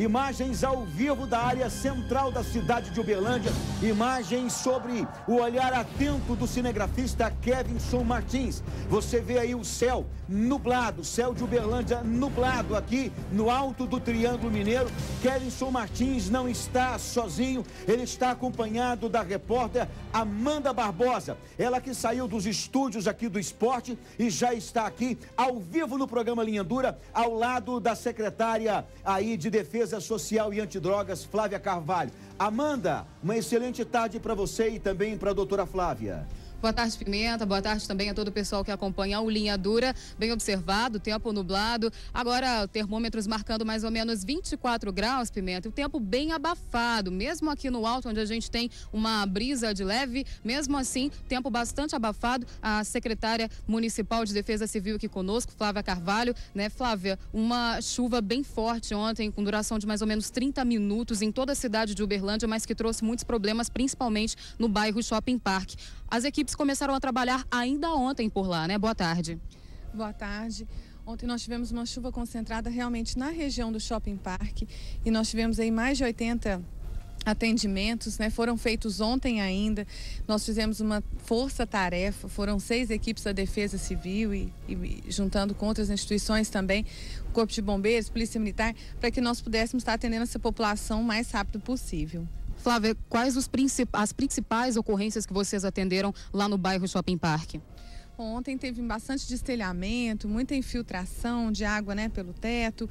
imagens ao vivo da área central da cidade de Uberlândia, imagens sobre o olhar atento do cinegrafista Kevinson Martins. Você vê aí o céu nublado, céu de Uberlândia nublado aqui no alto do Triângulo Mineiro. Kevinson Martins não está sozinho, ele está acompanhado da repórter Amanda Barbosa, ela que saiu dos estúdios aqui do Esporte e já está aqui ao vivo no programa Linha Dura, ao lado da secretária aí de Defesa Social e Antidrogas, Flávia Carvalho. Amanda, uma excelente tarde para você e também para a doutora Flávia. Boa tarde, Pimenta. Boa tarde também a todo o pessoal que acompanha o Linha Dura. Bem observado, tempo nublado. Agora, termômetros marcando mais ou menos 24 graus, Pimenta. O tempo bem abafado, mesmo aqui no alto, onde a gente tem uma brisa de leve. Mesmo assim, tempo bastante abafado. A secretária municipal de Defesa Civil aqui conosco, Flávia Carvalho. Né, Flávia? Uma chuva bem forte ontem, com duração de mais ou menos 30 minutos em toda a cidade de Uberlândia, mas que trouxe muitos problemas, principalmente no bairro Shopping Park. As equipes começaram a trabalhar ainda ontem por lá, né? Boa tarde. Boa tarde. Ontem nós tivemos uma chuva concentrada realmente na região do Shopping Park e nós tivemos aí mais de 80 atendimentos, né? Foram feitos ontem ainda. Nós fizemos uma força-tarefa, foram 6 equipes da Defesa Civil e juntando com outras instituições também, o Corpo de Bombeiros, Polícia Militar, para que nós pudéssemos estar atendendo essa população o mais rápido possível. Flávia, quais as principais ocorrências que vocês atenderam lá no bairro Shopping Park? Ontem teve bastante destelhamento, muita infiltração de água, né, pelo teto,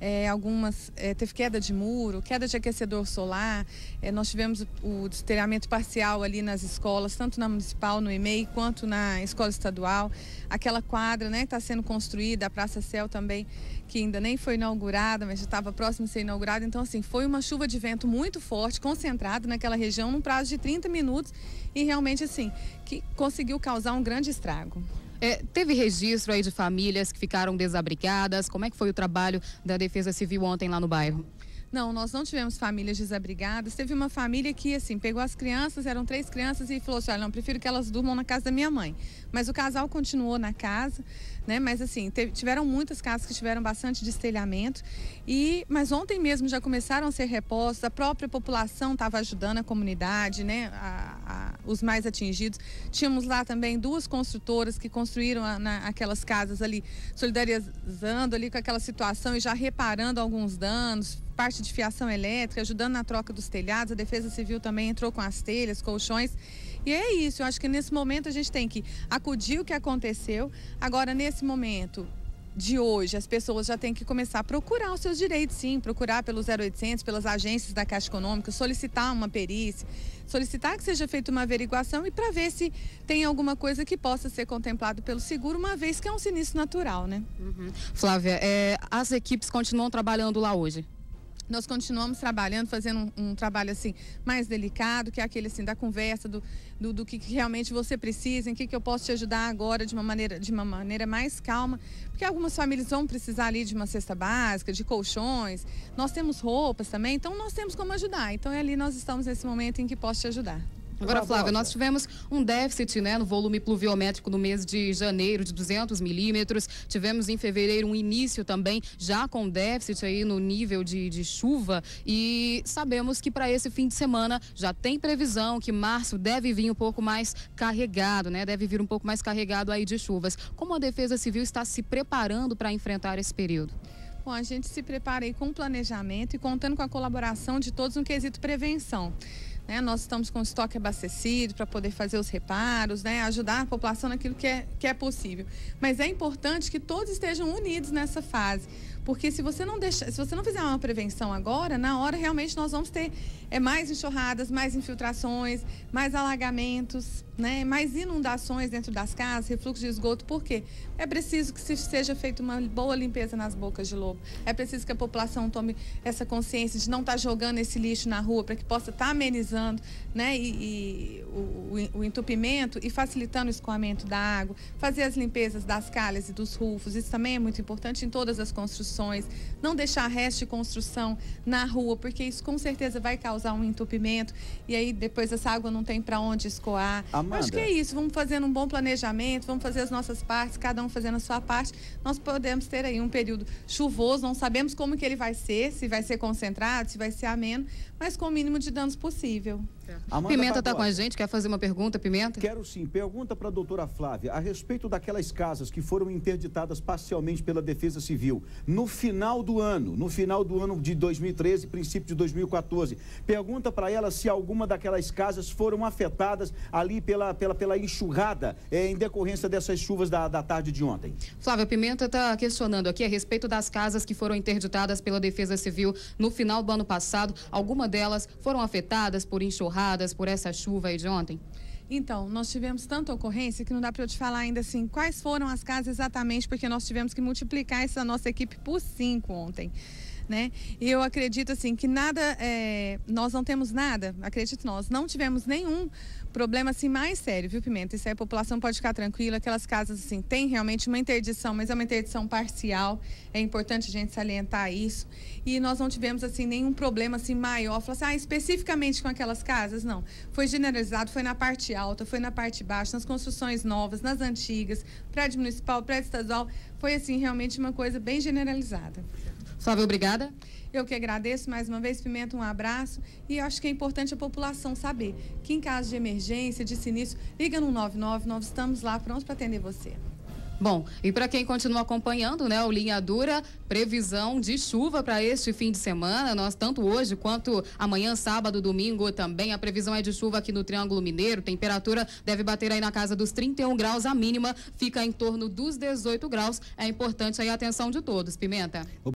teve queda de muro, queda de aquecedor solar, nós tivemos o destelhamento parcial ali nas escolas, tanto na municipal, no EMEI, quanto na escola estadual. Aquela quadra, né, que está sendo construída, a Praça Céu também, que ainda nem foi inaugurada, mas já estava próximo de ser inaugurada. Então, assim, foi uma chuva de vento muito forte, concentrada naquela região, num prazo de 30 minutos e realmente, assim, que conseguiu causar um grande estrago. Teve registro aí de famílias que ficaram desabrigadas? Como é que foi o trabalho da Defesa Civil ontem lá no bairro? Não, nós não tivemos famílias desabrigadas. Teve uma família que, assim, pegou as crianças, eram 3 crianças e falou assim, olha, não, prefiro que elas durmam na casa da minha mãe. Mas o casal continuou na casa, né? Mas, assim, tiveram muitas casas que tiveram bastante destelhamento. Mas ontem mesmo já começaram a ser repostos, a própria população estava ajudando a comunidade, né? Os mais atingidos. Tínhamos lá também 2 construtoras que construíram aquelas casas ali, solidarizando ali com aquela situação e já reparando alguns danos, parte de fiação elétrica, ajudando na troca dos telhados. A Defesa Civil também entrou com as telhas, colchões. E é isso, eu acho que nesse momento a gente tem que acudir o que aconteceu. Agora, nesse momento de hoje, as pessoas já têm que começar a procurar os seus direitos, sim, procurar pelo 0800, pelas agências da Caixa Econômica, solicitar uma perícia, solicitar que seja feita uma averiguação e para ver se tem alguma coisa que possa ser contemplado pelo seguro, uma vez que é um sinistro natural, né? Flávia, as equipes continuam trabalhando lá hoje? Nós continuamos trabalhando, fazendo um trabalho assim mais delicado, que é aquele assim da conversa, do que realmente você precisa, em que eu posso te ajudar agora de uma maneira mais calma, porque algumas famílias vão precisar ali de uma cesta básica, de colchões, nós temos roupas também, então nós temos como ajudar. Então ali nós estamos nesse momento em que posso te ajudar. Agora, Flávia, nós tivemos um déficit, né, no volume pluviométrico no mês de janeiro de 200 milímetros. Tivemos em fevereiro um início também já com déficit aí no nível de chuva. E sabemos que para esse fim de semana já tem previsão que março deve vir um pouco mais carregado, né? Deve vir um pouco mais carregado aí de chuvas. Como a Defesa Civil está se preparando para enfrentar esse período? Bom, a gente se prepara aí com planejamento e contando com a colaboração de todos no quesito prevenção. Nós estamos com o estoque abastecido para poder fazer os reparos, né? Ajudar a população naquilo que é possível. Mas é importante que todos estejam unidos nessa fase, porque se você não fizer uma prevenção agora, na hora realmente nós vamos ter mais enxurradas, mais infiltrações, mais alagamentos, né? Mais inundações dentro das casas, refluxo de esgoto. Por quê? É preciso que seja feita uma boa limpeza nas bocas de lobo. É preciso que a população tome essa consciência de não estar jogando esse lixo na rua para que possa estar amenizando, né? O entupimento e facilitando o escoamento da água, fazer as limpezas das calhas e dos rufos. Isso também é muito importante em todas as construções. construções, não deixar resto de construção na rua, porque isso com certeza vai causar um entupimento e aí depois essa água não tem para onde escoar. Amanda. Acho que é isso, vamos fazendo um bom planejamento, vamos fazer as nossas partes, cada um fazendo a sua parte. Nós podemos ter aí um período chuvoso, não sabemos como que ele vai ser, se vai ser concentrado, se vai ser ameno, mas com o mínimo de danos possível. Amanda Pimenta está Barbosa. com a gente, quer fazer uma pergunta, Pimenta? Quero sim. Pergunta para a doutora Flávia a respeito daquelas casas que foram interditadas parcialmente pela Defesa Civil no final do ano de 2013, princípio de 2014. Pergunta para ela se alguma daquelas casas foram afetadas ali pela enxurrada em decorrência dessas chuvas da tarde de ontem. Flávia, Pimenta está questionando aqui a respeito das casas que foram interditadas pela Defesa Civil no final do ano passado. Alguma delas foram afetadas por enxurradas, por essa chuva aí de ontem? Então, nós tivemos tanta ocorrência que não dá para eu te falar ainda assim quais foram as casas exatamente, porque nós tivemos que multiplicar essa nossa equipe por 5 ontem. Né? E eu acredito assim que nós não temos nada, acredito nós não tivemos nenhum problema assim mais sério, viu, Pimenta? Isso aí a população pode ficar tranquila, aquelas casas assim tem realmente uma interdição, mas é uma interdição parcial, é importante a gente salientar isso, e nós não tivemos assim nenhum problema assim maior, falar assim, especificamente com aquelas casas, não, foi generalizado, foi na parte alta, foi na parte baixa, nas construções novas, nas antigas, prédio municipal, prédio estadual, foi assim realmente uma coisa bem generalizada. Flávia, obrigada. Eu que agradeço mais uma vez, Pimenta, um abraço. E acho que é importante a população saber que em caso de emergência, de sinistro, liga no 99, nós estamos lá prontos para atender você. Bom, e para quem continua acompanhando, né, o Linha Dura, previsão de chuva para este fim de semana, nós tanto hoje quanto amanhã, sábado, domingo também, a previsão é de chuva aqui no Triângulo Mineiro, temperatura deve bater aí na casa dos 31 graus, a mínima fica em torno dos 18 graus, é importante aí a atenção de todos, Pimenta.